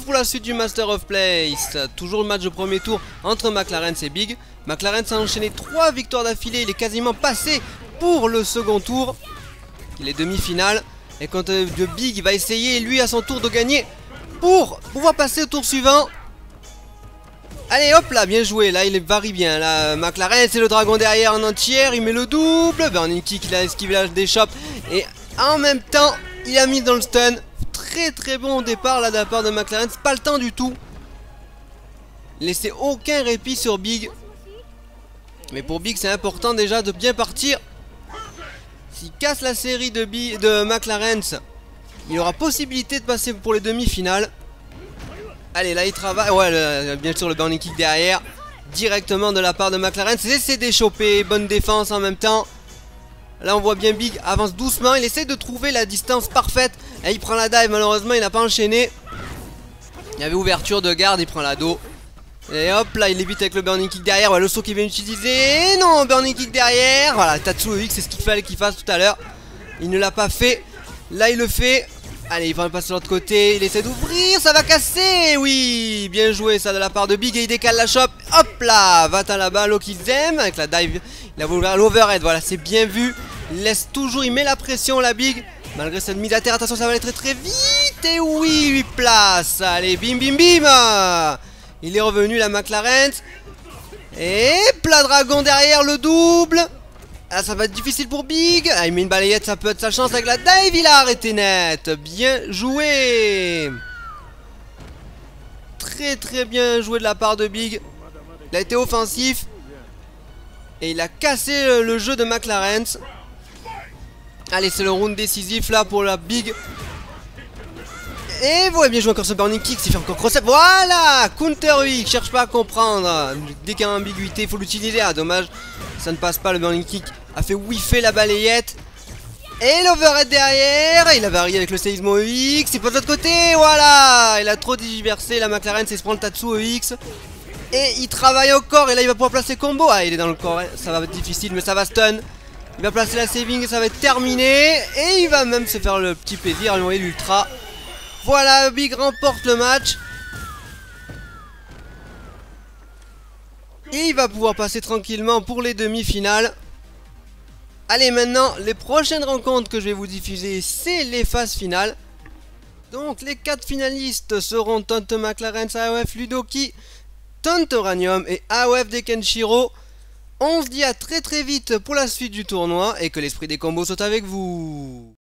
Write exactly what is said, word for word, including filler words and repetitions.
retrouve pour la suite du Master of Place. Toujours le match de premier tour entre McLaren et Big. McLaren s'est enchaîné trois victoires d'affilée. Il est quasiment passé pour le second tour. Les demi-finales. Et quand euh, de Big il va essayer lui à son tour de gagner pour pouvoir passer au tour suivant. Allez hop là, bien joué. Là il varie bien. Là McLaren c'est le dragon derrière en entière. Il met le double. Burning Kick, il a esquivé la déchoppe. Et en même temps il a mis dans le stun. Très très bon au départ là de la part de McLaren. C'est pas le temps du tout. Laissez aucun répit sur Big. Mais pour Big c'est important déjà de bien partir. S'il casse la série de, B, de McLaren, il aura possibilité de passer pour les demi-finales. Allez là il travaille. Ouais le, bien sûr le burning kick derrière. Directement de la part de McLaren. C'est essayer d'échopper. Bonne défense en même temps. Là on voit bien Big avance doucement. Il essaie de trouver la distance parfaite. Et il prend la dive. Malheureusement il n'a pas enchaîné. Il y avait ouverture de garde. Il prend la dos. Et hop là il évite avec le burning kick derrière. Ouais, le saut qu'il vient utiliser. Non, burning kick derrière. Voilà, Tatsuo X c'est ce qu'il fallait qu'il fasse tout à l'heure. Il ne l'a pas fait. Là il le fait. Allez il va passer de l'autre côté. Il essaie d'ouvrir. Ça va casser. Oui, bien joué ça de la part de Big. Et il décale la chope. Hop là, va-t'en là-bas. Low kill them avec la dive. Il a ouvert l'overhead. Voilà, c'est bien vu. Il laisse toujours, il met la pression la Big. Malgré cette mise à terre, attention ça va aller très très vite. Et oui, huit places. Allez, bim bim bim. Il est revenu la McLaren. Et plat dragon derrière le double. Ah ça va être difficile pour Big. Ah il met une balayette, ça peut être sa chance avec la dive. Il a arrêté net. Bien joué. Très très bien joué de la part de Big. Il a été offensif. Et il a cassé le jeu de McLaren. Allez c'est le round décisif là pour la Big. Et voilà, bien joué encore ce burning kick, s'il fait encore cross-up. Voilà, counter weak, cherche pas à comprendre. Dès qu'il y a une ambiguïté, il faut l'utiliser. Ah, dommage, ça ne passe pas. Le burning kick a fait whiffer la balayette. Et l'overhead derrière. Il a varié avec le Seismo X. Il passe de l'autre côté. Voilà, il a trop diversifié. La McLaren, c'est se prendre le Tatsuo X. Et il travaille au corps. Et là, il va pouvoir placer combo. Ah, il est dans le corps. Ça va être difficile, mais ça va stun. Il va placer la saving et ça va être terminé. Et il va même se faire le petit plaisir à lui envoyer l'ultra. Voilà, Big remporte le match. Et il va pouvoir passer tranquillement pour les demi-finales. Allez, maintenant, les prochaines rencontres que je vais vous diffuser, c'est les phases finales. Donc, les quatre finalistes seront Tonte McLaren, A O F Ludoki, Tonte Uranium et A O F de Kenshiro. On se dit à très très vite pour la suite du tournoi et que l'esprit des combos soit avec vous.